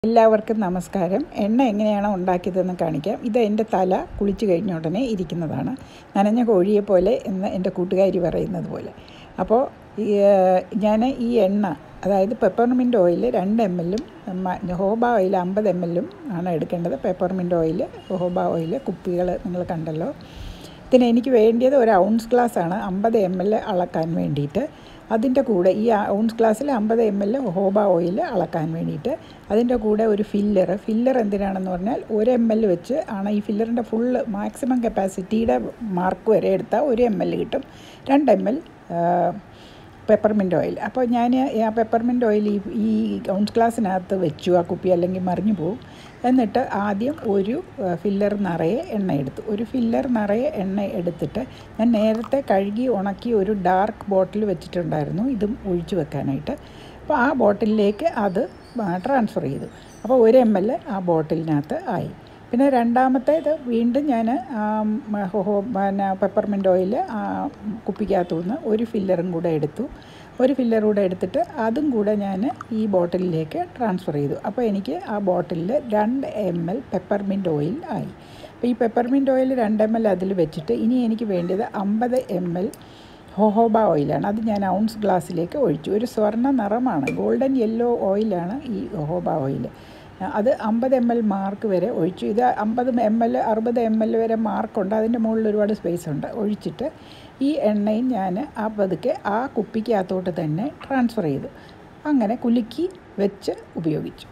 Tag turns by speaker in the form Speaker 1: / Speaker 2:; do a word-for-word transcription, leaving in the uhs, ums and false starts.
Speaker 1: എല്ലാവർക്കും നമസ്കാരം. എണ്ണ എങ്ങനെയാണ് ഉണ്ടാക്കിയതെന്ന് കാണിക്കാം. ഇത് എൻ്റെ തല കുളിച്ച് കഴിഞ്ഞ ഉടനെ ഇരിക്കുന്നതാണ്. നനഞ്ഞ കോഴിയെ പോലെ എന്ന് എൻ്റെ കൂട്ടുകാരി പറയുന്നത് പോലെ. അപ്പോൾ ഞാൻ ഈ എണ്ണ, അതായത് പെപ്പർമിൻ്റ് ഓയിൽ രണ്ട് എം എല്ലും ഹോബ ഓയിൽ അമ്പത് എം എല്ലും ആണ് എടുക്കേണ്ടത്. പെപ്പർമിൻ്റ് ഓയിൽ, ഹോബ ഓയിൽ കുപ്പികൾ നിങ്ങൾ കണ്ടല്ലോ. ഇതിന് എനിക്ക് വേണ്ടിയത് ഒരു ഔൺസ് ഗ്ലാസ്സാണ് അമ്പത് എം എൽ അളക്കാൻ വേണ്ടിയിട്ട്. അതിൻ്റെ കൂടെ ഈ ഔൺസ് ഗ്ലാസ്സിൽ അമ്പത് എം എൽ ഹോബ ഓയിൽ അളക്കാൻ വേണ്ടിയിട്ട് അതിൻ്റെ കൂടെ ഒരു ഫില്ലർ. ഫില്ലർ എന്തിനാണെന്ന് പറഞ്ഞാൽ ഒരു എം എൽ വെച്ച് ആണ് ഈ ഫില്ലറിൻ്റെ ഫുള്ള് മാക്സിമം കപ്പാസിറ്റിയുടെ മാർക്ക് വരെ എടുത്താൽ ഒരു എം എൽ കിട്ടും. രണ്ട് എം എൽ പെപ്പർമിൻ്റ് ഓയിൽ. അപ്പോൾ ഞാൻ ആ പെപ്പർമിൻ്റ് ഓയിൽ ഈ ഈ ഔൺസ് ഗ്ലാസ്സിനകത്ത് വെച്ചു. ആ കുപ്പി അല്ലെങ്കിൽ മറിഞ്ഞു പോകും. എന്നിട്ട് ആദ്യം ഒരു ഫില്ലർ നിറയെ എണ്ണ എടുത്തു. ഒരു ഫില്ലർ നിറയെ എണ്ണ എടുത്തിട്ട് ഞാൻ നേരത്തെ കഴുകി ഉണക്കി ഒരു ഡാർക്ക് ബോട്ടിൽ വെച്ചിട്ടുണ്ടായിരുന്നു ഇതും ഒഴിച്ചു വെക്കാനായിട്ട്. അപ്പോൾ ആ ബോട്ടിലിലേക്ക് അത് ട്രാൻസ്ഫർ ചെയ്തു. അപ്പോൾ ഒരു എം എൽ ആ ബോട്ടിലിനകത്ത് ആയി. പിന്നെ രണ്ടാമത്തേത് വീണ്ടും ഞാൻ പിന്നെ പെപ്പർമിൻ്റ് ഓയിൽ കുപ്പിക്കകത്തു നിന്ന് ഒരു ഫില്ലറും കൂടെ എടുത്തു. ഒരു ഫില്ലർ കൂടെ എടുത്തിട്ട് അതും കൂടെ ഞാൻ ഈ ബോട്ടിലിലേക്ക് ട്രാൻസ്ഫർ ചെയ്തു. അപ്പോൾ എനിക്ക് ആ ബോട്ടിലിൽ രണ്ട് എം എൽ പെപ്പർമിൻ്റ് ഓയിൽ ആയി. അപ്പോൾ ഈ പെപ്പർമിൻ്റ് ഓയിൽ രണ്ട് എം എൽ അതിൽ വെച്ചിട്ട് ഇനി എനിക്ക് വേണ്ടത് അമ്പത് എം എൽ ഹോഹോബ ഓയിലാണ്. അത് ഞാൻ ഔൺസ് ഗ്ലാസ്സിലേക്ക് ഒഴിച്ചു. ഒരു സ്വർണ്ണ നിറമാണ്, ഗോൾഡൻ യെല്ലോ ഓയിലാണ് ഈ ഹോഹോബ ഓയിൽ. അത് അമ്പത് എം എൽ മാർക്ക് വരെ ഒഴിച്ചു. ഇത് അമ്പത് എം എൽ അറുപത് എം എൽ വരെ മാർക്കുണ്ട്. അതിൻ്റെ മുകളിൽ ഒരുപാട് സ്പേസ് ഉണ്ട്. ഒഴിച്ചിട്ട് ഈ എണ്ണയും ഞാൻ ആ പതുക്കെ ആ കുപ്പിക്കകത്തോട്ട് തന്നെ ട്രാൻസ്ഫർ ചെയ്തു. അങ്ങനെ കുലുക്കി വെച്ച് ഉപയോഗിച്ചു.